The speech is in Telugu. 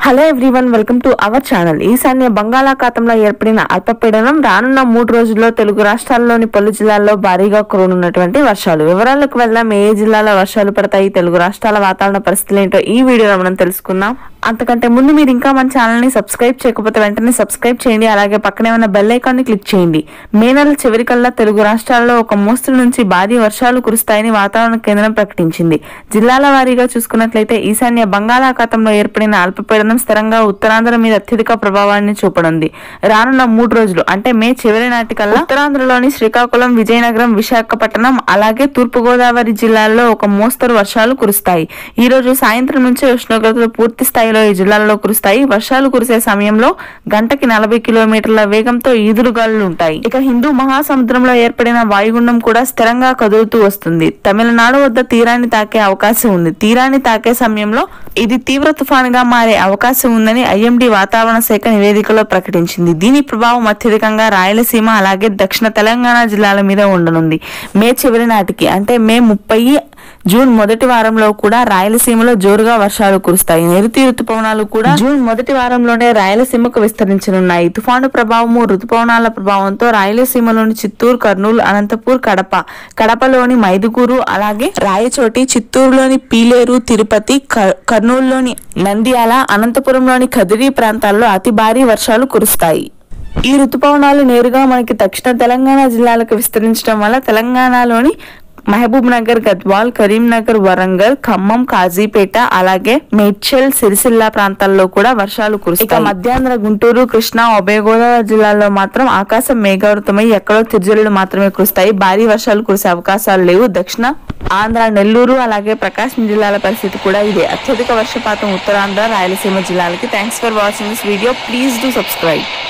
Hello everyone, welcome to our channel. ఈశాన్య బంగాళాఖాతంలో ఏర్పడిన అల్పపీడనం రానున్న 3 రోజుల్లో తెలుగు రాష్ట్రాల్లోని పలు జిల్లాల్లో భారీగా కురవనున్నటువంటి వర్షాలు. వివరాలకు వెళ్దాం. ఏ జిల్లాలో వర్షాలు పడతాయి, తెలుగు రాష్ట్రాల వాతావరణ పరిస్థితులు ఏంటో ఈ వీడియోలో మనం తెలుసుకుందాం. అంతకంటే ముందు మీరు ఇంకా మన ఛానల్ ని సబ్స్క్రైబ్ చేయకపోతే వెంటనే సబ్స్క్రైబ్ చేయండి. అలాగే పక్కనే ఉన్న బెల్ ఐకాన్ ని క్లిక్ చేయండి. మే నెల చివరికల్లా తెలుగు రాష్ట్రాల్లో ఒక మోస్తరు నుంచి భారీ వర్షాలు కురుస్తాయని వాతావరణ కేంద్రం ప్రకటించింది. జిల్లాల వారీగా చూసుకున్నట్లయితే ఈశాన్య బంగాళాఖాతంలో ఏర్పడిన అల్పపీడనం స్థిరంగా ఉత్తరాంధ్ర మీద అత్యధిక ప్రభావాన్ని చూపనుంది. రానున్న 3 రోజులు అంటే మే చివరి నాటికల్లా ఉత్తరాంధ్రలోని శ్రీకాకుళం, విజయనగరం, విశాఖపట్నం అలాగే తూర్పుగోదావరి జిల్లాల్లో ఒక మోస్తరు వర్షాలు కురుస్తాయి. ఈ రోజు సాయంత్రం నుంచే ఉష్ణోగ్రతలు పూర్తి స్థాయిలో ఈ జిల్లాల్లో కురుస్తాయి. వర్షాలు కురిసే సమయంలో గంటకి 40 కిలోమీటర్ల వేగంతో ఈదురుగాలులు ఉంటాయి. ఇక హిందూ మహాసముద్రంలో ఏర్పడిన వాయుగుండం కూడా స్థిరంగా కదులుతూ వస్తుంది. తమిళనాడు వద్ద తీరాన్ని తాకే అవకాశం ఉంది. తీరాన్ని తాకే సమయంలో ఇది తీవ్ర తుఫానుగా మారే అవకాశం ఉందని ఐఎండీ వాతావరణ శాఖ నివేదికలో ప్రకటించింది. దీని ప్రభావం అత్యధికంగా రాయలసీమ అలాగే దక్షిణ తెలంగాణ జిల్లాల మీద ఉండనుంది. మే చివరి నాటికి అంటే మే 30, జూన్ మొదటి వారంలో కూడా రాయలసీమలో జోరుగా వర్షాలు కురుస్తాయి. నైరుతి రుతుపవనాలు కూడా జూన్ మొదటి వారంలోనే రాయలసీమకు విస్తరించనున్నాయి. తుఫాను ప్రభావము, రుతుపవనాల ప్రభావంతో రాయలసీమలోని చిత్తూరు, కర్నూలు, అనంతపూర్, కడపలోని మైదుకూరు అలాగే రాయచోటి, చిత్తూరులోని పీలేరు, తిరుపతి, కర్నూలులోని నంద్యాల, అనంతపురంలోని కదిరి ప్రాంతాల్లో అతి భారీ వర్షాలు కురుస్తాయి. ఈ రుతుపవనాలు నేరుగా మనకి దక్షిణ తెలంగాణ జిల్లాలకు విస్తరించడం వల్ల తెలంగాణలోని మహబూబ్ నగర్, గద్వాల్, కరీంనగర్, వరంగల్, ఖమ్మం, కాజీపేట అలాగే మేడ్చల్, సిరిసిల్ల ప్రాంతాల్లో కూడా వర్షాలు కురుస్తాయి. ఇక మధ్యాంధ్ర, గుంటూరు, కృష్ణా, ఉభయ గోదావరి జిల్లాల్లో మాత్రం ఆకాశం మేఘావృతమై ఎక్కడో చిరుజల్లులు మాత్రమే కురుస్తాయి. భారీ వర్షాలు కురిసే అవకాశాలు లేవు. దక్షిణ ఆంధ్ర, నెల్లూరు అలాగే ప్రకాశం జిల్లాల పరిస్థితి కూడా ఇదే. అత్యధిక వర్షపాతం ఉత్తరాంధ్ర, రాయలసీమ జిల్లాలకి. Thanks for watching this video. Please do subscribe.